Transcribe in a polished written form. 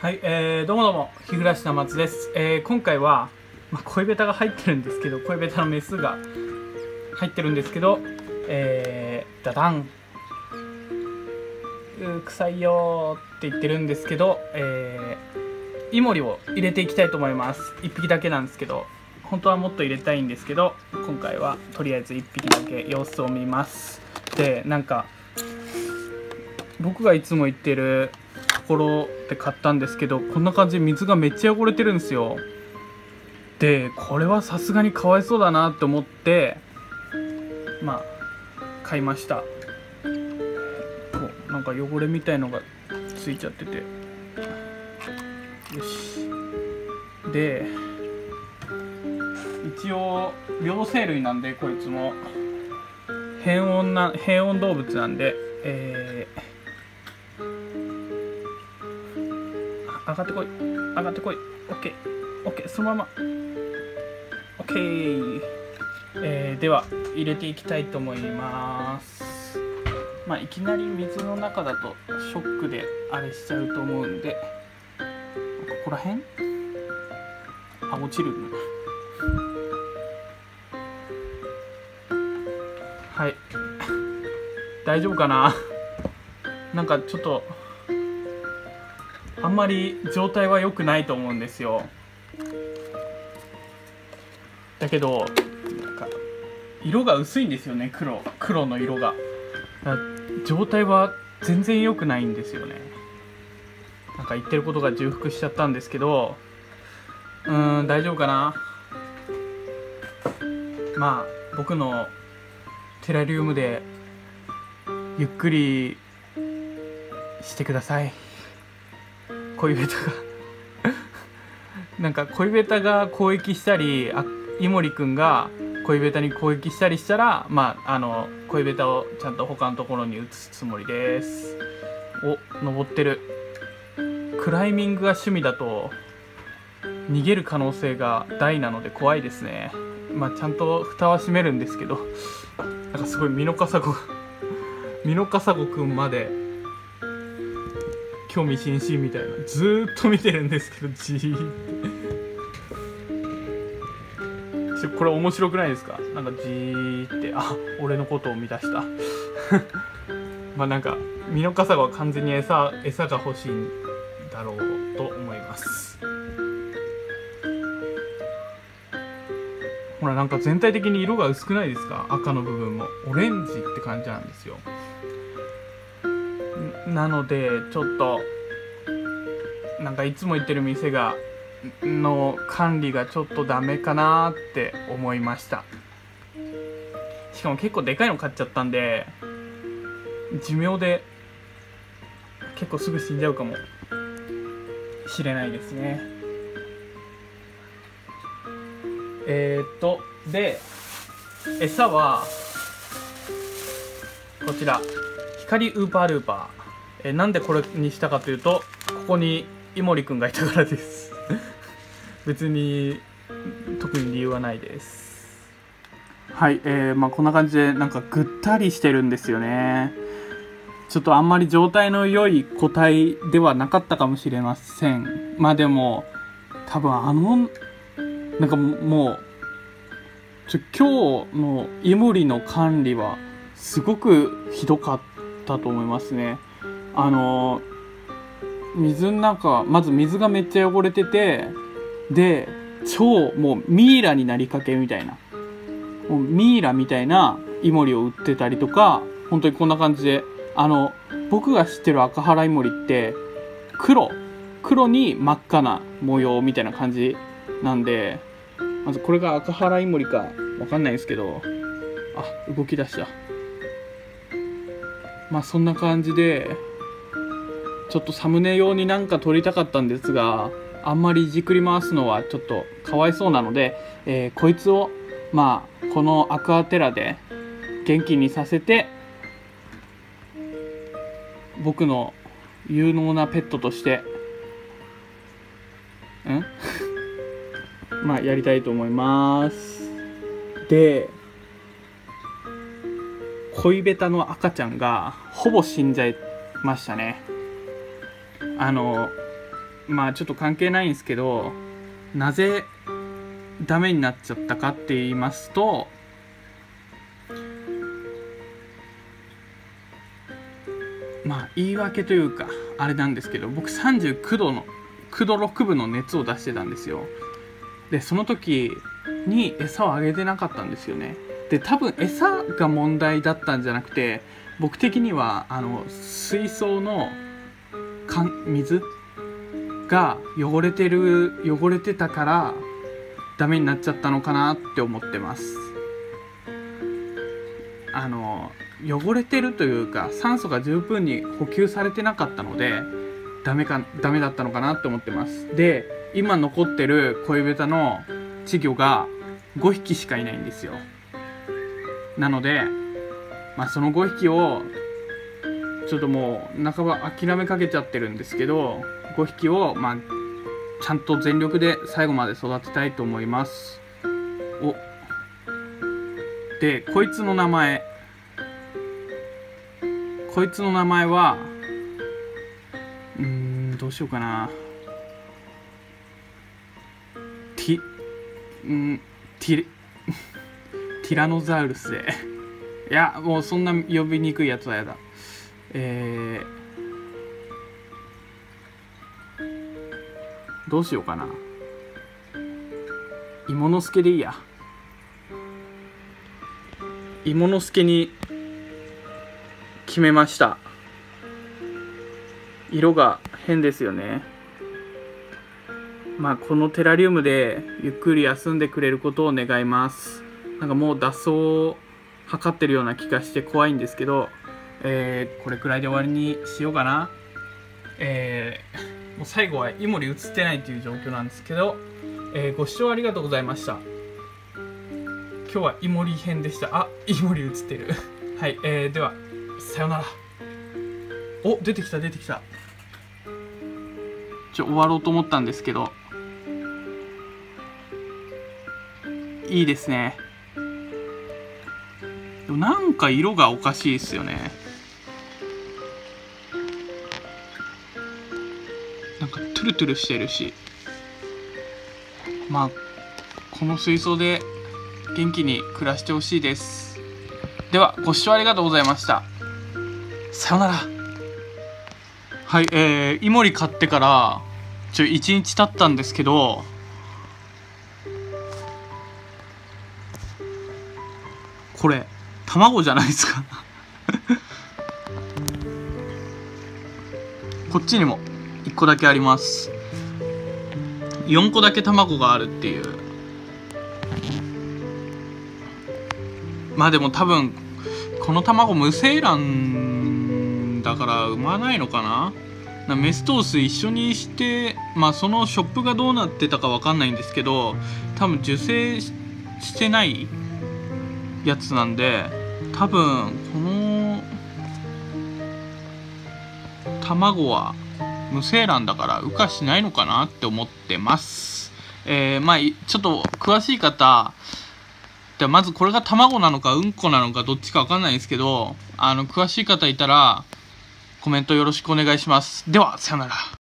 はい、どうもどうも、日暮な松です。今回は、恋ベタが入ってるんですけど、恋ベタのメスが入ってるんですけど、ダダン。臭いよーって言ってるんですけど、イモリを入れていきたいと思います。1匹だけなんですけど、本当はもっと入れたいんですけど、今回はとりあえず1匹だけ様子を見ます。で、なんか、僕がいつも行ってるところで買ったんですけど、こんな感じで水がめっちゃ汚れてるんですよ。でこれはさすがにかわいそうだなって思って買いました。なんか汚れみたいのがついちゃってて、よし。で一応両生類なんで、こいつも変温動物なんで、上がってこい上がってこい。オッケー、そのままオッケー。では入れていきたいと思います。いきなり水の中だとショックであれしちゃうと思うんで、ここら辺落ちる。はい、大丈夫かな。なんかちょっとあんまり状態は良くないと思うんですよ。だけどなんか色が薄いんですよね。黒の色が。状態は全然良くないんですよね。なんか言ってることが重複しちゃったんですけど、大丈夫かな。僕のテラリウムでゆっくりしてください。恋ベタがなんか恋ベタが攻撃したり、イモリくんが恋ベタに攻撃したりしたら、恋ベタをちゃんと他のところに移すつもりです。登ってる。クライミングが趣味だと逃げる可能性が大なので怖いですね。ちゃんと蓋は閉めるんですけど、なんかすごいミノカサゴくんまで興味津々みたいな、ずーっと見てるんですけど、じーってこれ面白くないですか。なんかじーって、俺のことを見出したなんかミノカサゴは完全に餌が欲しいんだろうと思います。ほら、なんか全体的に色が薄くないですか。赤の部分もオレンジって感じなんですよ。なのでちょっとなんかいつも行ってる店の管理がちょっとダメかなって思いました。しかも結構でかいの買っちゃったんで、寿命で結構すぐ死んじゃうかもしれないですね。で餌はこちら、光ウーパールーパー。なんでこれにしたかというと、ここにイモリくんがいたからです別に特に理由はないです。はい、こんな感じでなんかぐったりしてるんですよね。ちょっとあんまり状態の良い個体ではなかったかもしれません。でも多分なんかもう今日のイモリの管理はすごくひどかったと思いますね。水の中、まず水がめっちゃ汚れてて、でもうミイラになりかけみたいな、もうミイラみたいなイモリを売ってたりとか、本当にこんな感じで、僕が知ってる赤原イモリって黒に真っ赤な模様みたいな感じなんで、まずこれが赤原イモリかわかんないんですけど、動き出した。そんな感じで、ちょっとサムネ用になんか撮りたかったんですが、あんまりいじくり回すのはちょっとかわいそうなので、こいつをこのアクアテラで元気にさせて、僕の有能なペットとしてやりたいと思います。で恋ベタの赤ちゃんがほぼ死んじゃいましたね。 まあちょっと関係ないんですけど、なぜダメになっちゃったかって言いますと、まあ言い訳というかあれなんですけど、僕39度の9度6分の熱を出してたんですよ。でその時に餌をあげてなかったんですよね。で多分餌が問題だったんじゃなくて、僕的には水槽の水が汚れてたからダメになっちゃったのかなって思ってます。汚れてるというか酸素が十分に補給されてなかったのでダメだったのかなって思ってます。で今残ってるコイベタの稚魚が5匹しかいないんですよ。なので、まあ、その5匹をちょっともう半ば諦めかけちゃってるんですけど、5匹をまあちゃんと全力で最後まで育てたいと思います。でこいつの名前はどうしようかな。ティラノザウルスでいやもうそんな呼びにくいやつはやだ。どうしようかな。芋の助でいいや。芋の助に決めました。色が変ですよね。まあこのテラリウムでゆっくり休んでくれることを願います。なんかもう脱走を図ってるような気がして怖いんですけど、これくらいで終わりにしようかな。もう最後はイモリ映ってないという状況なんですけど、ご視聴ありがとうございました。今日はイモリ編でした。あ、イモリ映ってるはい、ではさよなら。お、出てきた。終わろうと思ったんですけど、いいですね。でもなんか色がおかしいですよね。なんかトゥルトゥルしてるし、まあこの水槽で元気に暮らしてほしいです。ではご視聴ありがとうございました。さよなら。はい、イモリ買ってから1日経ったんですけど、これ卵じゃないですかこっちにも1個だけあります。4個だけ卵があるっていう。まあでも多分この卵無精卵だから産まないのかな。メスとオス一緒にして、まあそのショップがどうなってたかわかんないんですけど、多分受精してないやつなんで、多分この卵は無精卵だから羽化しないのかなって思ってます。まあちょっと詳しい方で、まずこれが卵なのかうんこなのかどっちかわかんないんですけど、詳しい方いたらコメントよろしくお願いします。ではさよなら。